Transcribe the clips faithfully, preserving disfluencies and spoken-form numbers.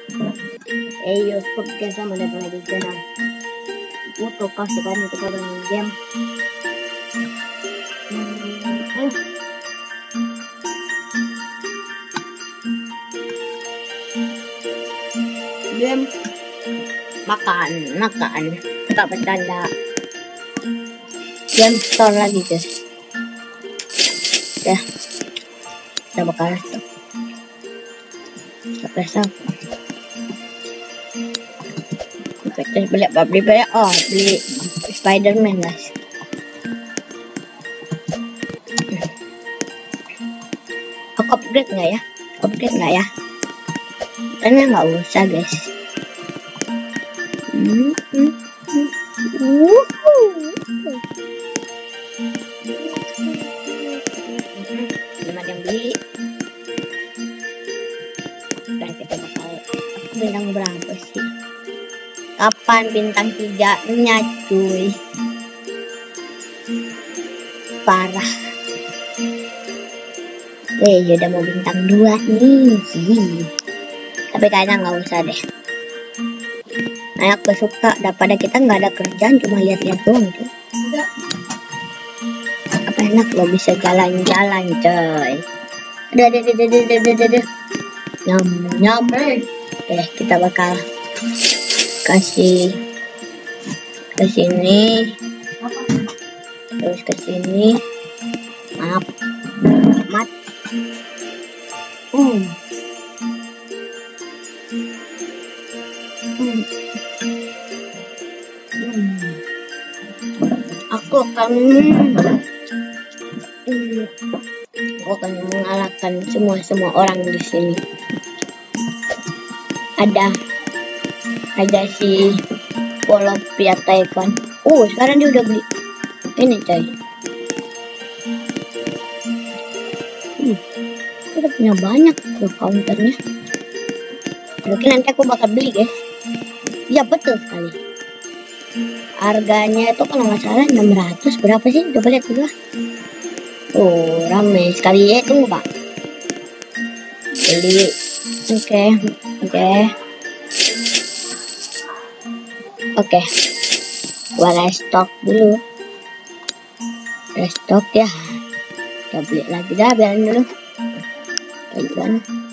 Eh, yo, podcast sama datang lagi ke channel Muto. Kau sekarang kita bermain game. Hmm. Game makan, makan, tak bercanda. Game store lagi guys. Ya, kita bakal stop. Stop, stop. Kita beli apa? Beli banyak. Oh, beli Spiderman guys. Aku upgrade nggak ya? Upgrade nggak ya? Kayaknya nggak usah guys. Hmm, hmm, hmm. Wuhu. Belum ada yang beli. Dan kita bakal bintang berapa sih? Kapan bintang tiganya cuy? Parah. Eh, ya udah mau bintang dua nih. Hi. Tapi kayaknya nggak usah deh. Nah, aku suka daripada kita nggak ada kerjaan cuma lihat-lihat doang tuh. Apa enak lo bisa jalan-jalan coy. Udah, udah, udah, udah, udah, udah, udah. Nyam, nyam. Eh, kita bakal kasih ke sini, terus ke sini. Maaf, mat. Hmm. Hmm. Hmm. Aku akan, hmm. aku akan mengalahkan semua semua orang di sini. Ada, ada si Polopia Taekwondo. Oh, sekarang dia udah beli ini coy. Hmm. Udah punya banyak tuh counternya. Mungkin nanti aku bakal beli guys. Ya betul sekali. Harganya itu kalau nggak salah enam ratus berapa sih? Coba lihat dulu. Oh, rame sekali ya. Tunggu pak. Beli. Oke, okay. oke, okay. oke. Okay. Gua restock dulu. Restock ya. Kita beli lagi dah, biarin dulu. Kayak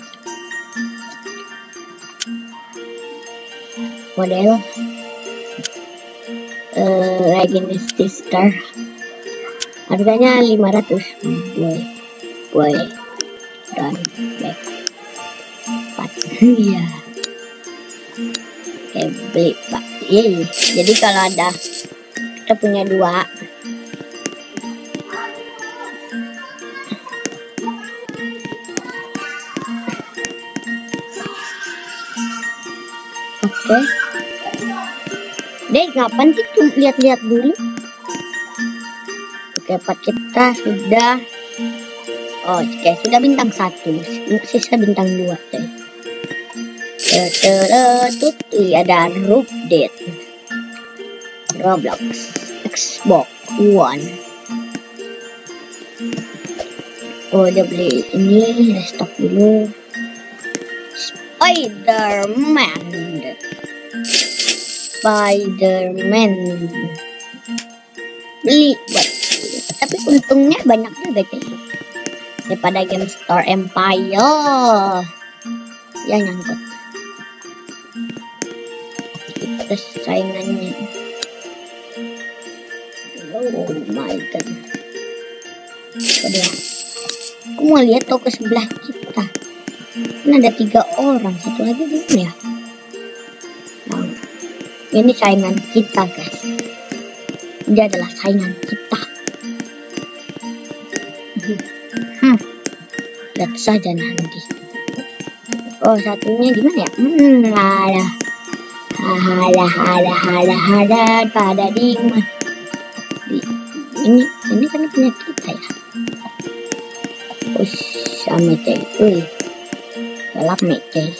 model uh, Legacy Star harganya lima ratus. Boy boy dan back empat. Iya, oke beli pak. Yeay. Jadi kalau ada kita punya dua, oke okay. Deh, ngapain sih tuh lihat-lihat dulu? Oke, pak kita sudah, oh oke okay. Sudah bintang satu, sisa bintang dua deh. Terus ada update Roblox Xbox One. Oh, udah beli ini, restock dulu. Spiderman, Spiderman beli buat, tapi untungnya banyak juga guys daripada Game Store Empire ya nyangkut. Kita saingannya, oh my god. Kedua, aku mau lihat toko sebelah kita. Ini ada tiga orang, satu lagi belum ya. Nah, ini saingan kita guys. Dia adalah saingan kita. Hmm, lihat saja nanti. Oh, satunya gimana ya? Hmm, ada, ada, ada, ada, ada, pada di mana? Ini, ini kan punya kita ya. Ush, sama cek itu. Gelap nih guys.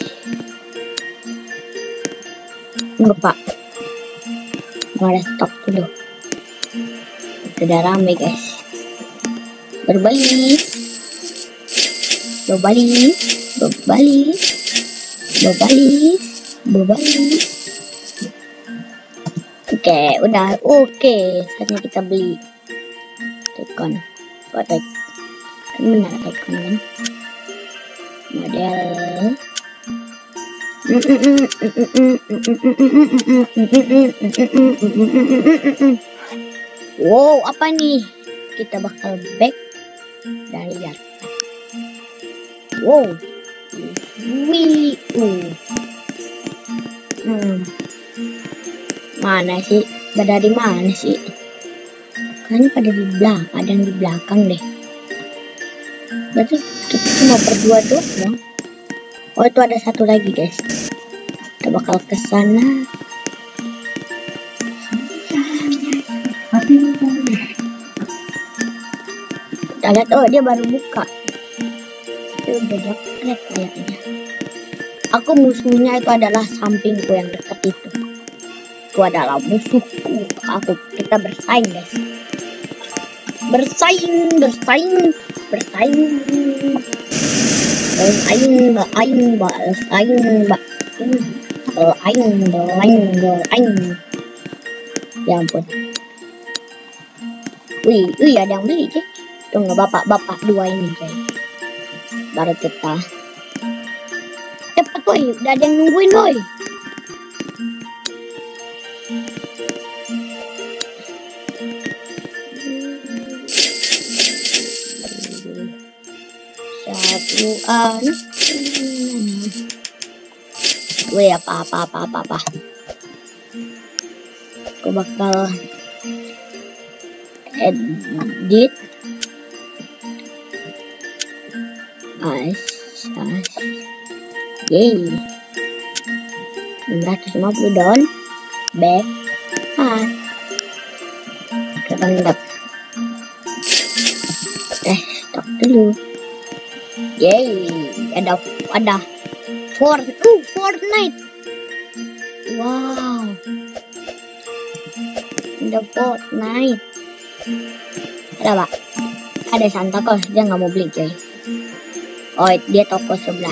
Enggak pak, mau stop dulu. Udah rame guys. Berbalik, berbalik, berbalik. Berbalik, berbalik. Oke, udah. Oke, saatnya kita beli Tycoon. Oh, Tycoon. Kan benar Tycoon kan? Model. Wow, apa nih? Kita bakal back dan lihat. Wow, wih, uh. hmm. Mana sih? Pada di mana sih? Kayaknya pada di belakang, ada yang di belakang deh. Berarti kita cuma berdua doang. Oh, itu ada satu lagi guys. Kita bakal ke sana. Kita lihat, oh dia baru buka. Tapi udah jepret kayaknya. Aku musuhnya itu adalah sampingku yang dekat itu. Itu adalah musuhku. Aku kita bersaing guys. Bersaing, bersaing, bersaing. Bersaing, bersaing, bersaing, bersaing, bersaing, bersaing, bersaing. Ya ampun. Wih, wih ada yang beli cuy. Tunggu bapak-bapak dua ini cuy. Baru kita. Cepet boy, udah ada yang nungguin boy. Satu anak. Wih apa apa apa apa apa. Aku bakal edit as as yay enam ratus lima puluh down back ah ketangkap eh stop dulu yay ada ada Fort uh Fortnite wow ada Fortnite ada pak ada Santa Claus dia nggak mau beli coy. Oh dia toko sebelah.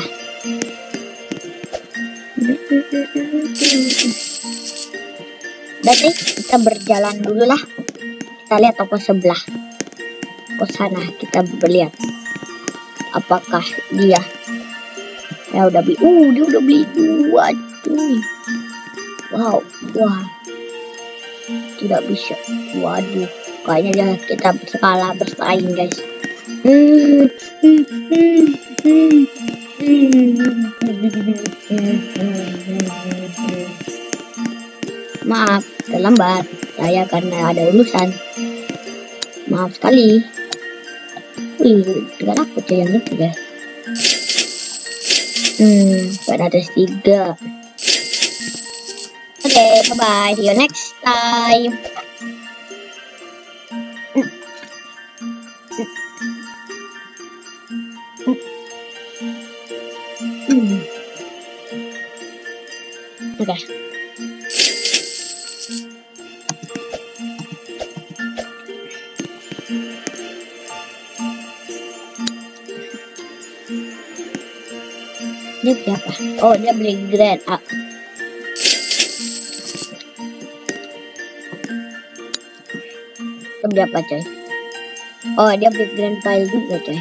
Berarti kita berjalan dulu lah. Kita lihat toko sebelah. Ke sana kita berlihat. Apakah dia? Ya udah beli. Uh dia udah beli dua cuy. Wow wah. Tidak bisa. Waduh. Kayaknya dia kita kalah bersaing guys. Hmm, hmm, hmm, hmm, hmm. Maaf terlambat saya karena ada urusan. Maaf sekali. Wih, tidak aku cuy yang itu guys. Hmm, empat ratus tiga. Oke, okay, bye bye. See you next time. Hmm. Oke. Okay. Dia siapa? Oh, dia beli grade A. Itu dia apa coy? Oh, dia beli grand file juga coy.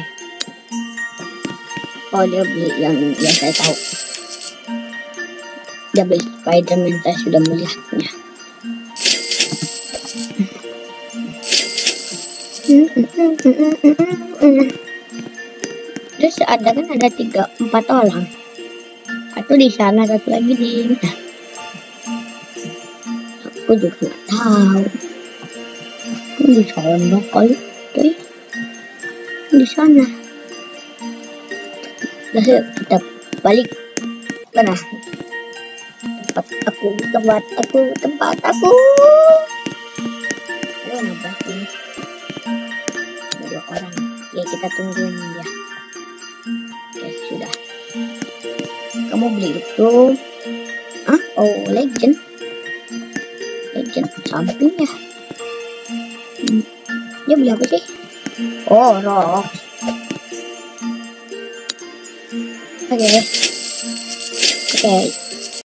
Oh dia beli yang yang saya tahu. Dia beli Spiderman, saya sudah melihatnya. Terus ada kan ada tiga empat orang. Satu di sana, satu lagi di. Aku juga nggak tahu. Di sana kali, tuh di sana. Lalu kita balik mana? Tempat aku, tempat aku, tempat aku. Aduh, nabrak ini. Ada orang. Ya kita tungguin dia. Oke sudah. Kamu beli itu? Ah, oh legend. Legend samping ya. Hmm. Dia beli apa sih? Oh rock. Oke, okay. Oke.